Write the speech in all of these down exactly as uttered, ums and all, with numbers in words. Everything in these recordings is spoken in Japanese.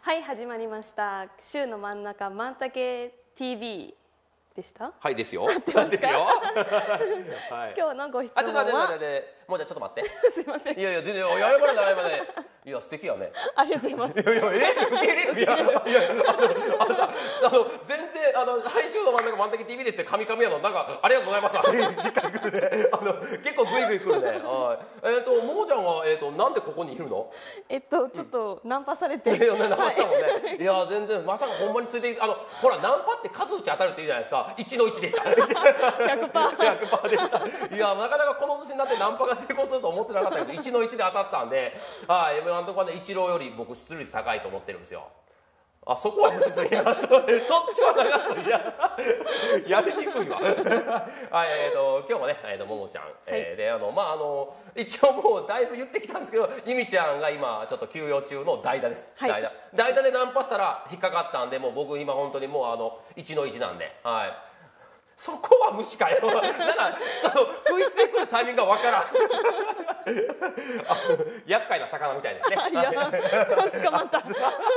はい、始まりました。週の真ん中マンタケ ティーブイ でした。 はいですよ。 ですよ。 はい。 今日のご質あ、ちょっと問は。 待って待って待って。もうじゃあちょっと待って。 すいません。 いやいや全然謝らない謝らない。いや素敵やね。 ありがとうございます。 いやいやえ受け入れるいやいやあのあのさあの全然あの配信の真ん中マンタケ ティーブイ ですよ。神々やのなんかありがとうございます。しっかり来るね。あの結構グイグイ来るね。はい。えっとももちゃんはえっとなんでここにいるの？ えっとちょっとナンパされて。 いやナンパしたもんね。いや全然まさかほんまについてあのほらナンパって数打ち当たるって言うじゃないですか。いちのいちでした。ひゃくパーセントひゃくパーセント でした。いやなかなかこの年になってナンパが成功すると思ってなかったけどいちのいちで当たったんで、はい、今のところねイチローより僕出塁率高いと思ってるんですよ。あそこは無視するいや そ, そっちは流すいややりにくいわ。はいえーと今日もねえーとももちゃん、はい、えー、であのまああの一応もうだいぶ言ってきたんですけどゆみちゃんが今ちょっと休養中の代打です。はい、代打代打でナンパしたら引っかかったんでもう僕今本当にもうあのいちのいちなんではい。そこは無視かよ。なんかその食いついてくるタイミングがわからん。厄介な魚みたいですね。 いや捕まった。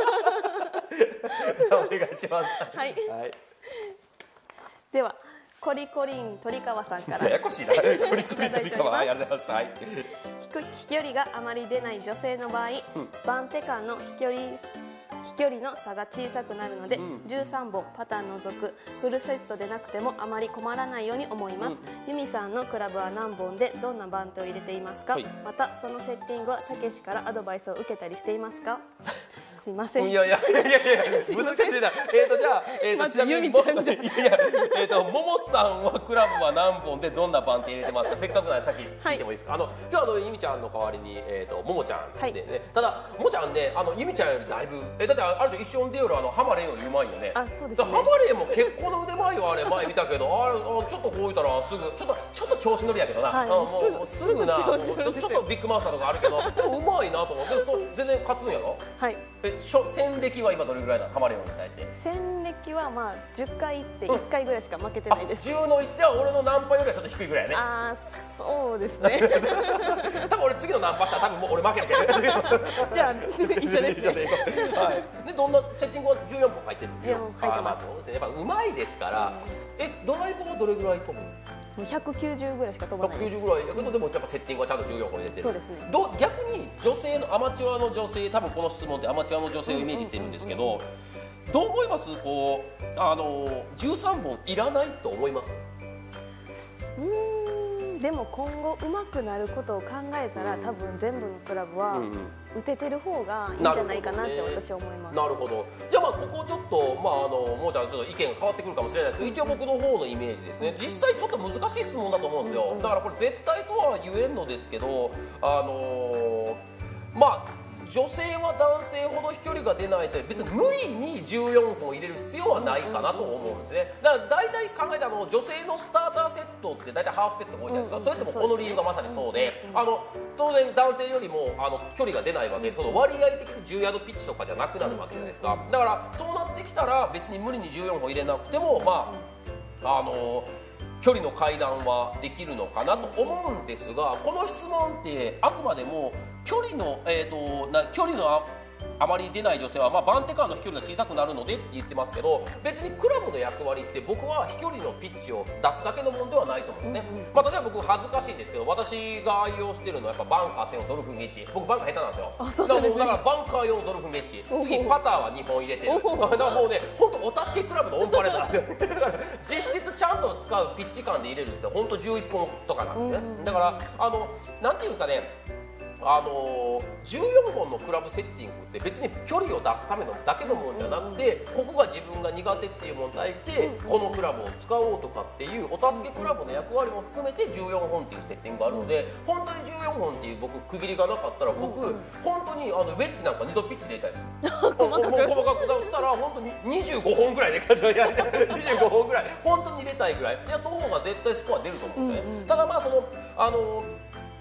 お願いします。 はい。はい、ではコリコリン鳥川さんから。 ややこしいな。コリコリン鳥川ありがとうございます。はい。 飛距離があまり出ない女性の場合、うん、番手間の飛距離飛距離の差が小さくなるので、うん、じゅうさんぼんパターン除くフルセットでなくてもあまり困らないように思います。うん、ユミさんのクラブは何本でどんな番手を入れていますか？はい、またそのセッティングはたけしからアドバイスを受けたりしていますか？すいません。 いやいやいやいや難しいな。えっとじゃあえっとちなみにもいやえっとももさんはクラブは何本でどんな番手入れてますか？せっかくなのでさっき聞いてもいいですか？あの今日あのゆみちゃんの代わりにえっとももちゃんでね。ただももちゃんねあのゆみちゃんよりだいぶえだってある種一緒に出よるあのハマレンよりうまいよね。 あそうですね。 ハマレンも結構の腕前よあれ前見たけどあれちょっとこう言ったらすぐちょっとちょっと調子乗りやけどな。もうすぐなちょっとビッグマウスとかあるけどでもうまいなと思って全然勝つんやろ？はい。え戦歴は今どれぐらいなの？ハマレンに対して戦歴はまあじゅっかい行っていっかいぐらいしか負けてないです。 じゅうのいっては俺のナンパよりはちょっと低いぐらいやね。 ああそうですね。 多分俺次のナンパしたら多分もう俺負けてる。 じゃあ一緒ですね。 はい。でどんなセッティングはじゅうよんぽん入ってる。 じゅうよんぽん入ってます。 そうですね。やっぱうまいですから。えドライバーはどれぐらい飛ぶの？ ひゃくきゅうじゅうぐらいしか飛ばないです。 ひゃくきゅうじゅうぐらいやけどでもやっぱセッティングはちゃんとじゅうよんほん入れてる。 そうですね。 ど逆に女性のアマチュアの女性多分この質問ってアマチュアの女性をイメージしてるんですけど、どう思います？こうあのじゅうさんぼんいらないと思います？ うーんでも今後上手くなることを考えたら、うん、多分全部のクラブは打ててる方がいいんじゃないかなって私は思います。 なるほど。じゃあまあここちょっとまああのもうちゃんちょっと意見が変わってくるかもしれないですけど、一応僕の方のイメージですね。実際ちょっと難しい質問だと思うんですよ。だからこれ絶対とは言えんのですけど、あのー、まあ。女性は男性ほど飛距離が出ないと別に無理にじゅうよんほん入れる必要はないかなと思うんですね。だから大体考えたの女性のスターターセットって大体ハーフセットが多いじゃないですか。それってもこの理由がまさにそうで、あの当然男性よりもあの距離が出ないわけで、その割合的にじゅうヤードピッチとかじゃなくなるわけじゃないですか。だからそうなってきたら別に無理にじゅうよんほん入れなくてもまああの距離の階段はできるのかなと思うんですが、この質問ってあくまでも距離の、えーと、な距離の あ, あまり出ない女性は、まあ、番手間の飛距離が小さくなるのでって言ってますけど、別にクラブの役割って僕は飛距離のピッチを出すだけのものではないと思うんですね。うんうん、まあ、例えば僕恥ずかしいんですけど私が愛用してるのはやっぱバンカー専用ドルフィンウェッジ。僕バンカー下手なんですよ。 あ、そうなんですね。 だからバンカー用のドルフィンウェッジ、次パターはにほん入れてる。だからもうね本当お助けクラブのオンパレードなんですよ。実質ちゃんと使うピッチ感で入れるって本当じゅういっぽんとかなんですね。だからあのなんていうんですかね。あのじゅうよんほんのクラブセッティングって別に距離を出すためのだけのものじゃなくて、ここが自分が苦手っていうものに対してこのクラブを使おうとかっていうお助けクラブの役割も含めてじゅうよんほんっていうセッティングがあるので、本当にじゅうよんほんっていう僕区切りがなかったら僕本当にあのウェッジなんかにどピッチで入れたいです。細かく細かくしたら本当ににじゅうごほんぐらいでにじゅうごほんぐらい本当に入れたいぐらいやった方が絶対スコア出ると思うんですよね。ただまあそのあの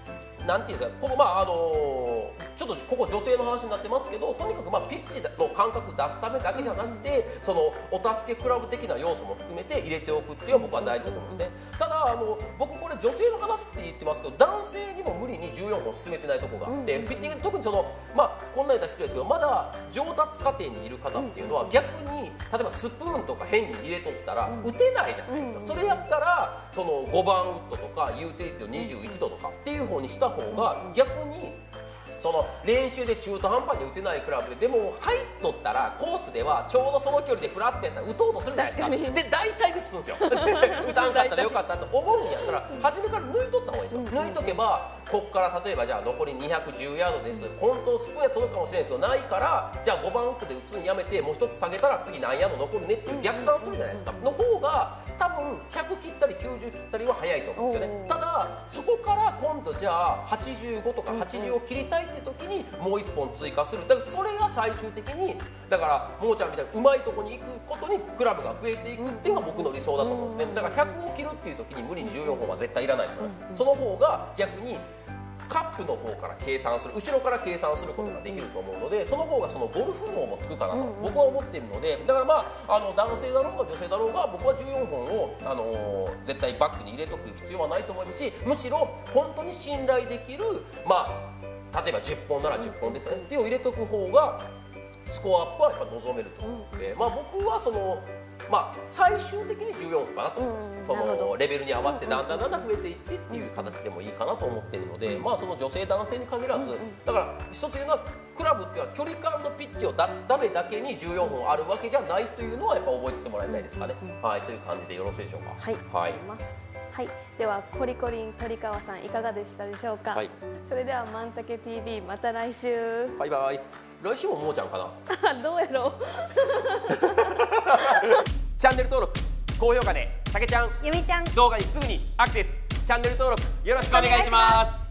なんていうんですか、ここまああのーちょっとここ女性の話になってますけど、とにかくまあピッチの感覚出すためだけじゃなくて、そのお助けクラブ的な要素も含めて入れておくっていうのは僕は大事だと思うんですね。ただあの僕これ女性の話って言ってますけど、男性にも無理にじゅうよんほん進めてないところがあって、フィッティングで特にそのまあこんな言ったら失礼ですけど、まだ上達過程にいる方っていうのは逆に例えばスプーンとか変に入れとったら打てないじゃないですか。それやったらそのごばんウッドとかユーティリティのにじゅういちどとかっていう方にした方が逆にその練習で中途半端に打てないクラブででも入っとったらコースではちょうどその距離でフラッてやったら打とうとするじゃないですか。で大体ミスするんですよ打たんかったらよかったと思うんやったら初めから抜いとった方がいいんですよ。抜いとけばここから例えばじゃあ残りにひゃくじゅうヤードです、本当スプーンや届くかもしれないですけどないからじゃあごばんウッドで打つんやめてもう一つ下げたら次何ヤード残るねっていう逆算するじゃないですか。の方が多分ひゃく切ったりきゅうじゅう切ったりは早いと思うんですよね。ただそこから今度じゃあはちじゅうごとかはちじゅうを切りたいって時にもういっぽん追加する。だからそれが最終的にだからもーちゃんみたいにうまいとこに行くことにクラブが増えていくっていうのが僕の理想だと思うんですね。だからひゃくを切るっていう時に無理にじゅうよんほんは絶対いらないと思います。その方が逆にカップの方から計算する、後ろから計算することができると思うので、その方がそのゴルフ脳もつくかなと僕は思っているので、だからまああの男性だろうが女性だろうが僕はじゅうよんほんを、あのー、絶対バッグに入れとく必要はないと思いますし、むしろ本当に信頼できるまあ例えばじゅっぽんならじゅっぽんですねっていうのを入れとく方がスコアアップはやっぱ望めると思うので、まあ僕はその。まあ最終的にじゅうよんほんかなと思います。そのレベルに合わせてだんだんだんだん増えていってっていう形でもいいかなと思っているので、まあその女性男性に限らず、だから一つ言うのはクラブっていうのは距離感のピッチを出すためだけにじゅうよんほんあるわけじゃないというのはやっぱ覚えておいてもらいたいですかね。はい、という感じでよろしいでしょうか。 はい、はい、はい、ではコリコリン鳥川さんいかがでしたでしょうか。はい、それではマンタケ ティーブイ また来週。 バイバイ。来週ももーちゃんかな。どうやろう。 チャンネル登録、高評価でたけちゃん、 ゆみちゃん動画にすぐにアクセス。チャンネル登録よろしくお願いします。